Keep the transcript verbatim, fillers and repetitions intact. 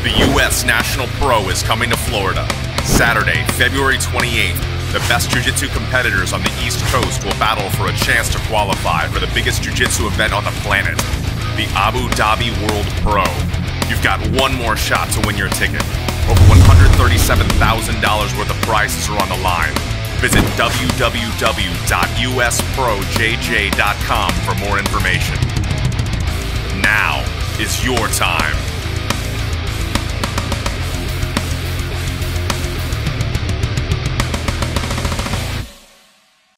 The U S National Pro is coming to Florida. Saturday, February twenty-eighth, the best Jiu-Jitsu competitors on the East Coast will battle for a chance to qualify for the biggest Jiu-Jitsu event on the planet, the Abu Dhabi World Pro. You've got one more shot to win your ticket. Over one hundred thirty-seven thousand dollars worth of prizes are on the line. Visit w w w dot u s pro j j dot com for more information. Now is your time.